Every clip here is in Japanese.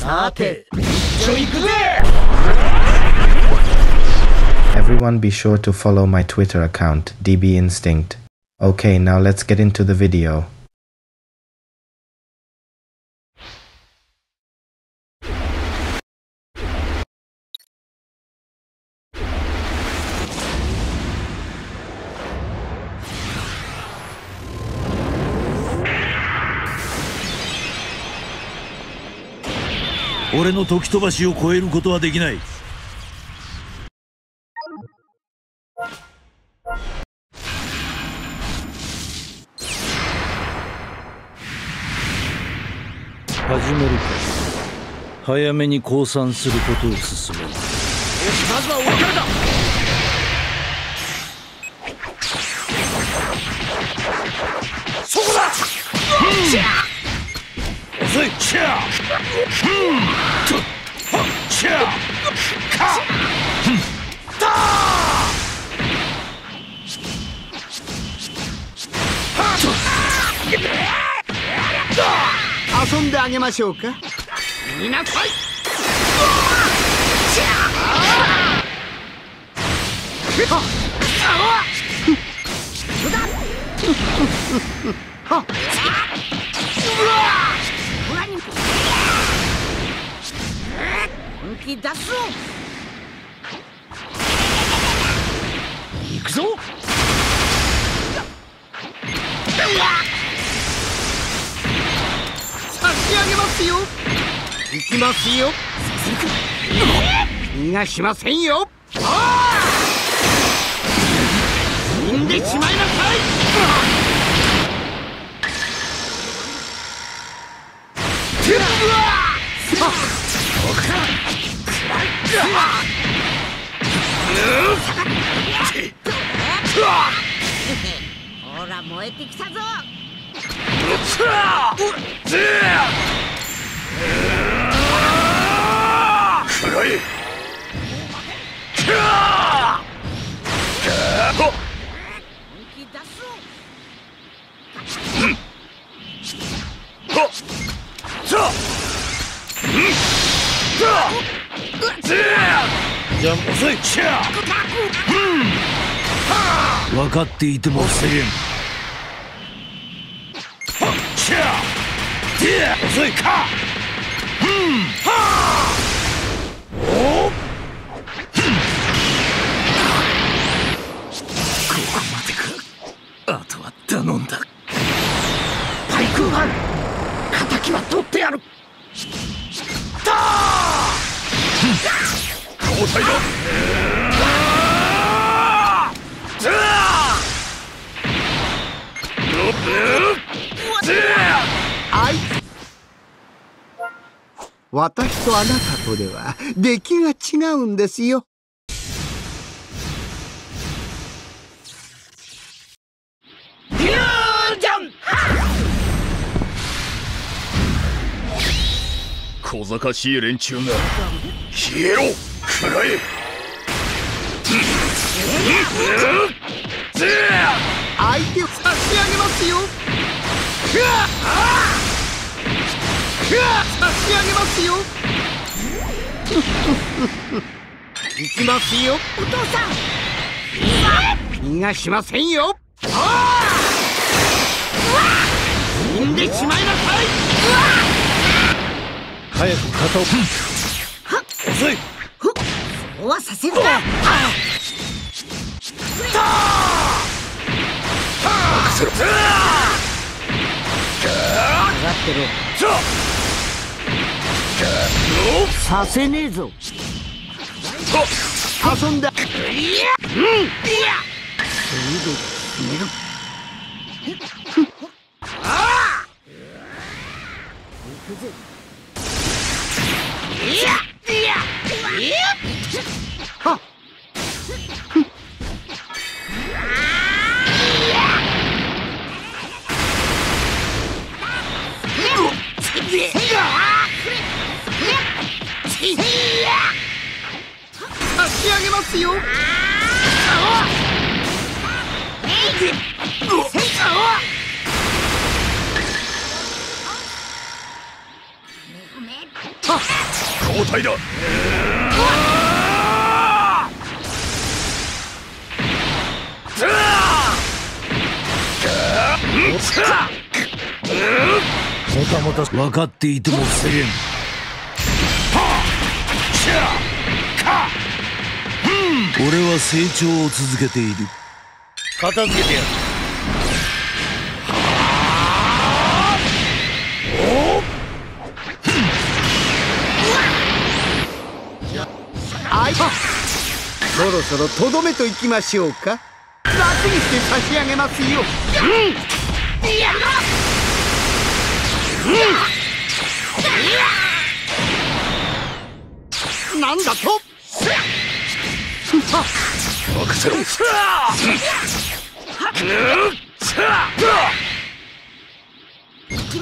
さて、一緒行くぜ。 Everyone be sure to follow my Twitter account, DB Instinct. Okay, now let's get into the video. 俺の時飛ばしを超えることはできない。始めるか。早めに降参することを進める。よし、まずは俺からだ。そこだ。遅い。チャー。チャー。カ。ダー。 遊んであげましょうか。みなさい。本気出すぞ。行くぞ。差し上げますよ。行きますよ。逃がしませんよ。死んでしまいなさい。ほら燃えてきたぞ。 暗い。じゃあ遅い。分かっていても防げん。遅いか。ここまでか。あとは頼んだ。 対空班、敵は取ってやる。 交代だ。 私とあなたとでは出来が違うんですよ。フュージョン。 小賢しい連中が消えろ。くらえ。 相手を差し上げますよ。差し上げますよ。行きますよ。お父さん。逃がしませんよ。死んでしまいなさい。 早く肩を。遅い。 そうはさせるな。上がってろ。させねえぞ。遊んだ。差し上げますよ。 交代だ。もたもた分かっていても防げん。俺は成長を続けている。片付けてやる。 そろそろとどめといきましょうか。楽にして差し上げますよ。なんだと。 任せろ。 いきます。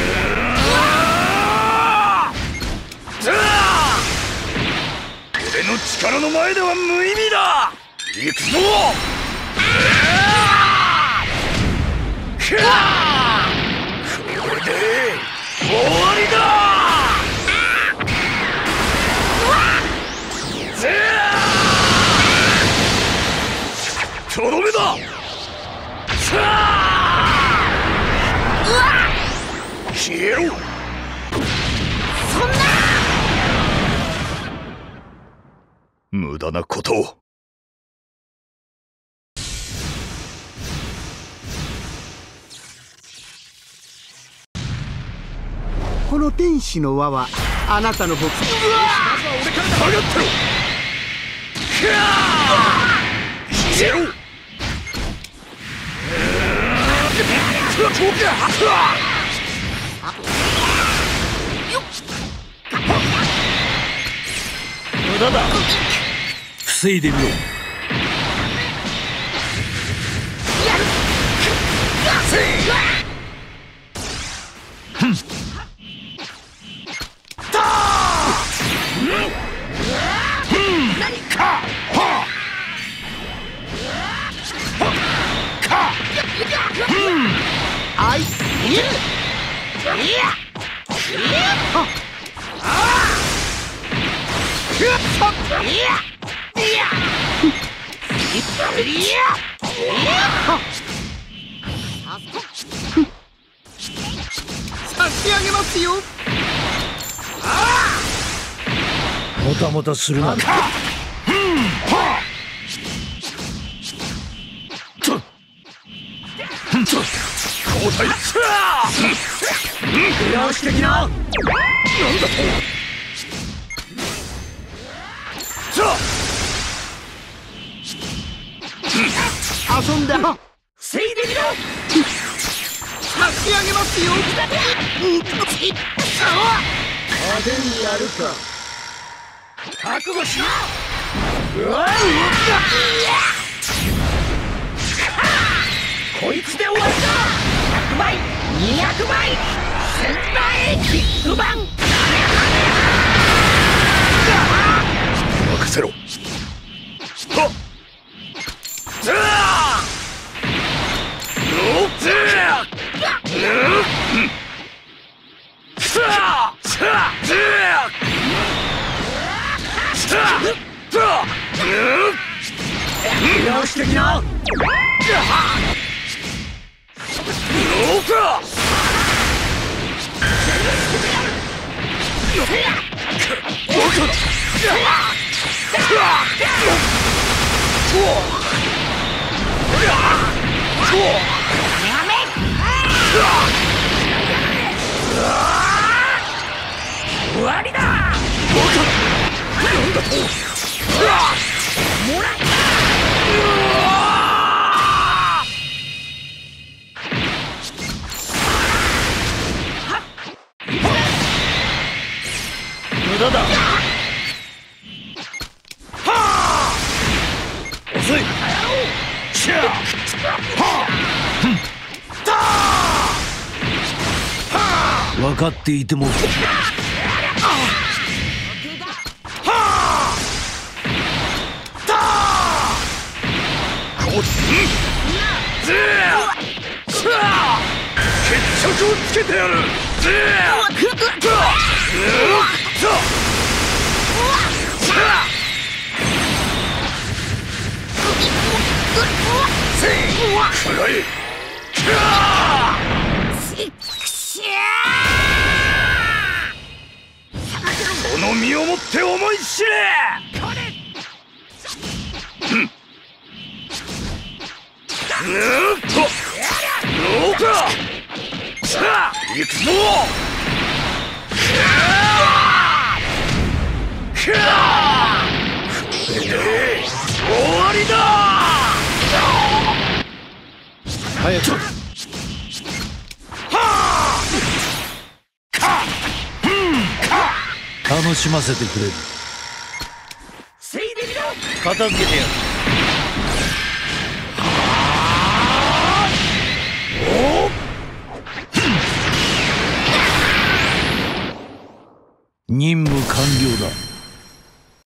俺の力の前では無意味だ。行くぞ。これで終わりだ。とどめだ。消えろ。 そんな無駄なことを。 この天使の輪はあなたの僕。 まずは俺からだ。上がってろ。消えろ。無駄だ。防いでみろ。 差し上げますよ。 もたもたするな。交代。出直してきな。なんだと。 遊んで防いでみろ。 差し上げますよ。 派手にやるか。覚悟しろ。 こいつで終わりだ。100倍200倍1000倍ビッグバン。 任せろ。 直してきな。 終わりだ。 なんだと。 もらった。 無駄だ。遅い。分かっていても。決着をつけてやる。 この身をもって思い知れ。どうか行くぞ。終わりだ。 早く楽しませてくれる。 せいでみろ。 片付けてやる。任務完了だ。